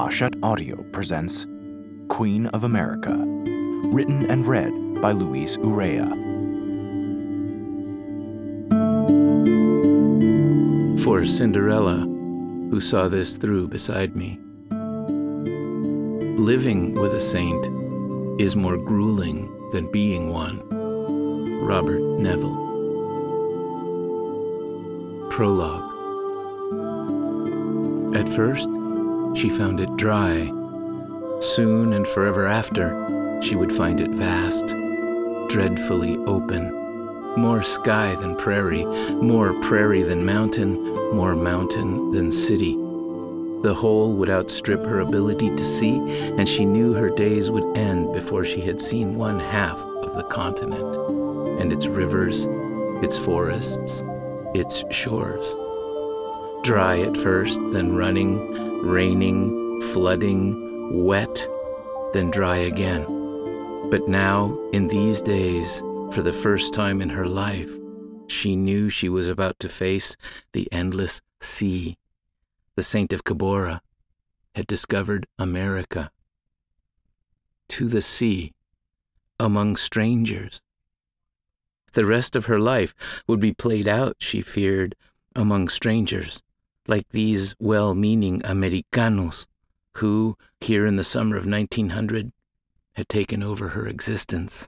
Hachette Audio presents Queen of America, written and read by Luis Urrea. For Cinderella, who saw this through beside me. Living with a saint is more grueling than being one. Robert Neville. Prologue. At first, she found it dry. Soon and forever after, she would find it vast, dreadfully open. More sky than prairie, more prairie than mountain, more mountain than city. The whole would outstrip her ability to see, and she knew her days would end before she had seen one half of the continent, and its rivers, its forests, its shores. Dry at first, then running, raining, flooding, wet, then dry again. But now, in these days, for the first time in her life, she knew she was about to face the endless sea. The Saint of Cabora had discovered America. To the sea, among strangers. The rest of her life would be played out, she feared, among strangers, like these well-meaning Americanos who, here in the summer of 1900, had taken over her existence.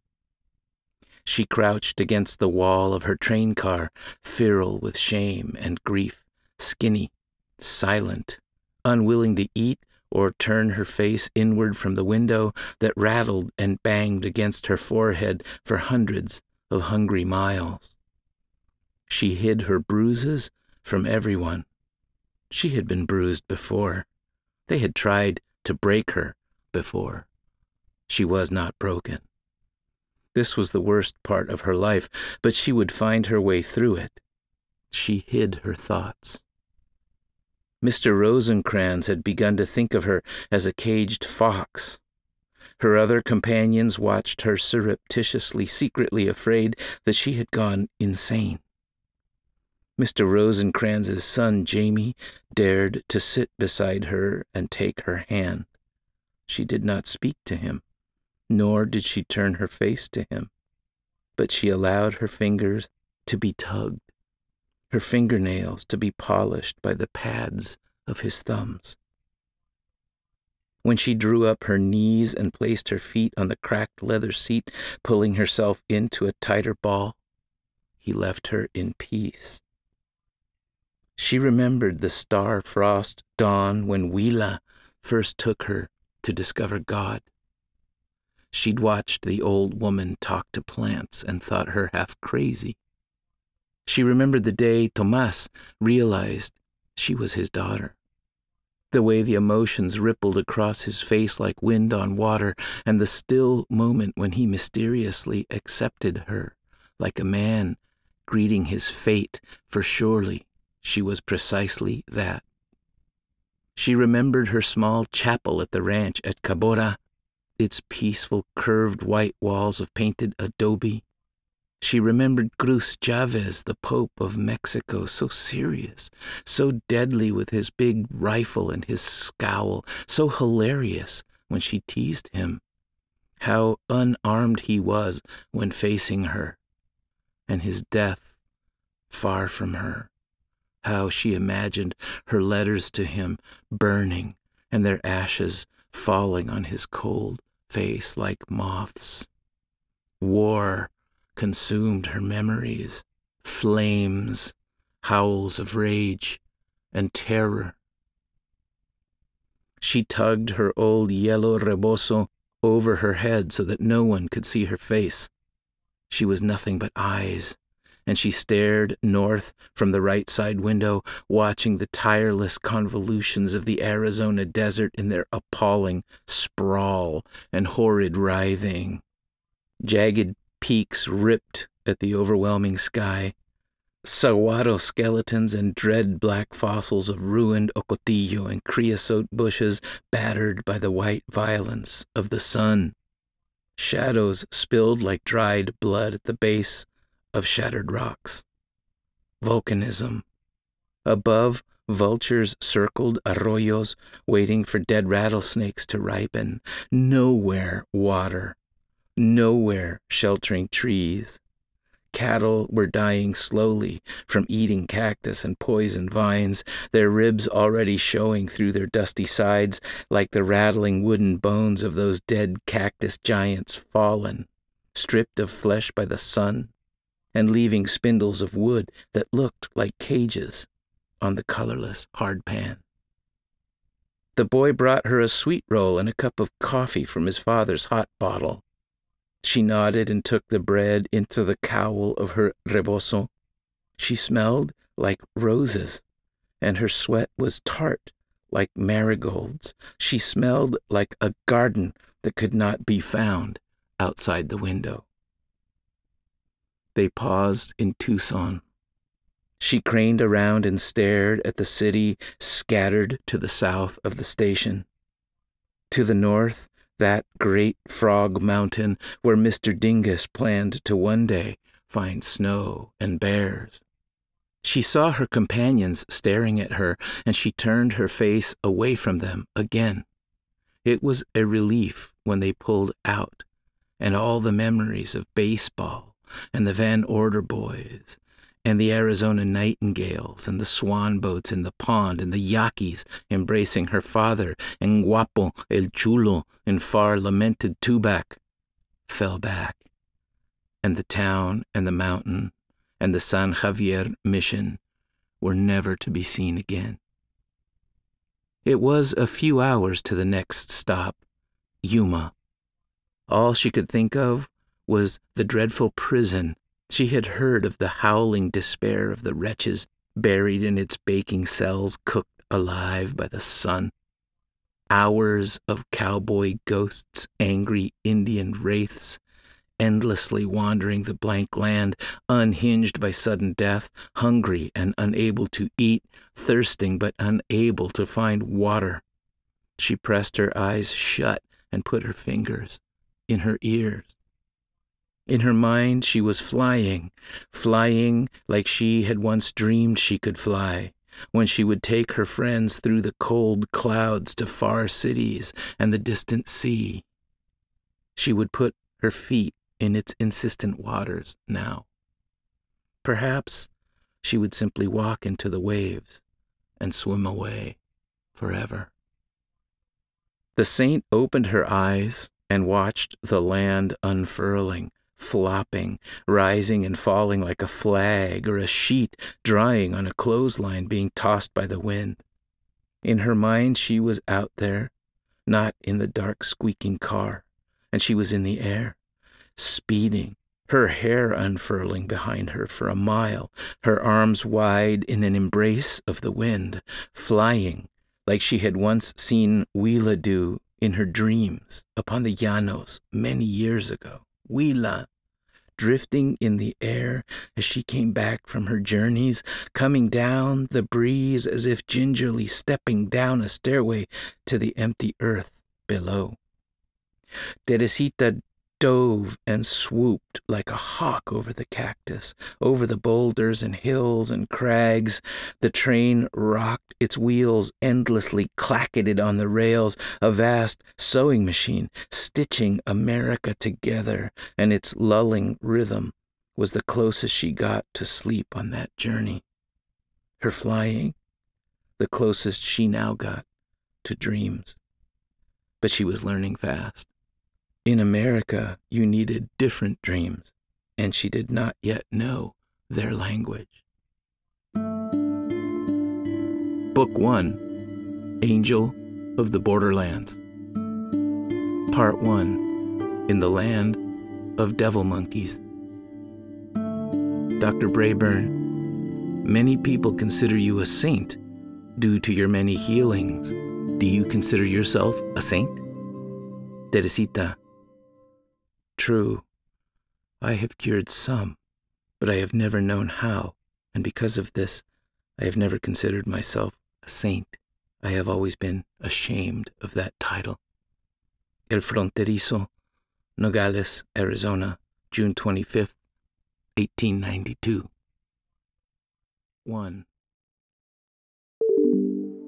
She crouched against the wall of her train car, feral with shame and grief, skinny, silent, unwilling to eat or turn her face inward from the window that rattled and banged against her forehead for hundreds of hungry miles. She hid her bruises from everyone. She had been bruised before. They had tried to break her before. She was not broken. This was the worst part of her life, but she would find her way through it. She hid her thoughts. Mr. Rosencrantz had begun to think of her as a caged fox. Her other companions watched her surreptitiously, secretly afraid that she had gone insane. Mr. Rosencrantz's son, Jamie, dared to sit beside her and take her hand. She did not speak to him, nor did she turn her face to him, but she allowed her fingers to be tugged, her fingernails to be polished by the pads of his thumbs. When she drew up her knees and placed her feet on the cracked leather seat, pulling herself into a tighter ball, he left her in peace. She remembered the star-frost dawn when Willa first took her to discover God. She'd watched the old woman talk to plants and thought her half crazy. She remembered the day Tomas realized she was his daughter. The way the emotions rippled across his face like wind on water, and the still moment when he mysteriously accepted her, like a man greeting his fate, for surely she was precisely that. She remembered her small chapel at the ranch at Cabora, its peaceful curved white walls of painted adobe. She remembered Cruz Chavez, the Pope of Mexico, so serious, so deadly with his big rifle and his scowl, so hilarious when she teased him. How unarmed he was when facing her, and his death far from her. How she imagined her letters to him burning and their ashes falling on his cold face like moths. War consumed her memories, flames, howls of rage and terror. She tugged her old yellow rebozo over her head so that no one could see her face. She was nothing but eyes, and she stared north from the right side window, watching the tireless convolutions of the Arizona desert in their appalling sprawl and horrid writhing. Jagged peaks ripped at the overwhelming sky, saguaro skeletons and dread black fossils of ruined ocotillo and creosote bushes battered by the white violence of the sun. Shadows spilled like dried blood at the base of shattered rocks. Volcanism. Above Vultures circled arroyos, waiting for dead rattlesnakes to ripen. Nowhere water. Nowhere sheltering trees. Cattle were dying slowly from eating cactus and poison vines, their ribs already showing through their dusty sides like the rattling wooden bones of those dead cactus giants fallen, stripped of flesh by the sun, and leaving spindles of wood that looked like cages on the colorless hard pan. The boy brought her a sweet roll and a cup of coffee from his father's hot bottle. She nodded and took the bread into the cowl of her rebozo. She smelled like roses, and her sweat was tart like marigolds. She smelled like a garden that could not be found outside the window. They paused in Tucson. She craned around and stared at the city scattered to the south of the station. To the north, that great frog mountain where Mr. Dingus planned to one day find snow and bears. She saw her companions staring at her, and she turned her face away from them again. It was a relief when they pulled out, and all the memories of baseball and the Van Order boys and the Arizona nightingales and the swan boats in the pond and the Yaquis embracing her father and Guapo el Chulo in far lamented Tubac fell back, and the town and the mountain and the San Javier mission were never to be seen again. It was a few hours to the next stop, Yuma. All she could think of was the dreadful prison. She had heard of the howling despair of the wretches buried in its baking cells, cooked alive by the sun. Hours of cowboy ghosts, angry Indian wraiths, endlessly wandering the blank land, unhinged by sudden death, hungry and unable to eat, thirsting but unable to find water. She pressed her eyes shut and put her fingers in her ears. In her mind, she was flying like she had once dreamed she could fly, when she would take her friends through the cold clouds to far cities and the distant sea. She would put her feet in its insistent waters now. Perhaps she would simply walk into the waves and swim away forever. The saint opened her eyes and watched the land unfurling, flopping, rising and falling like a flag or a sheet drying on a clothesline being tossed by the wind. In her mind, she was out there, not in the dark squeaking car, and she was in the air, speeding, her hair unfurling behind her for a mile, her arms wide in an embrace of the wind, flying like she had once seen Huila do in her dreams upon the llanos many years ago. Huila, drifting in the air as she came back from her journeys, coming down the breeze as if gingerly stepping down a stairway to the empty earth below. Teresita dove and swooped like a hawk over the cactus, over the boulders and hills and crags. The train rocked, its wheels endlessly clacketed on the rails, a vast sewing machine stitching America together, and its lulling rhythm was the closest she got to sleep on that journey. Her flying, the closest she now got to dreams. But she was learning fast. In America, you needed different dreams, and she did not yet know their language. Book 1, Angel of the Borderlands. Part 1, In the Land of Devil Monkeys. Dr. Brayburn, many people consider you a saint due to your many healings. Do you consider yourself a saint? Teresita, true, I have cured some, but I have never known how, and because of this, I have never considered myself a saint. I have always been ashamed of that title. El Fronterizo, Nogales, Arizona, June 25th, 1892. 1.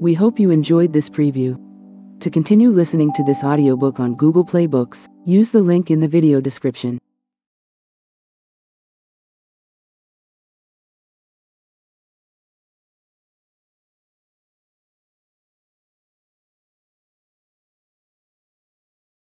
We hope you enjoyed this preview. To continue listening to this audiobook on Google Play Books, use the link in the video description.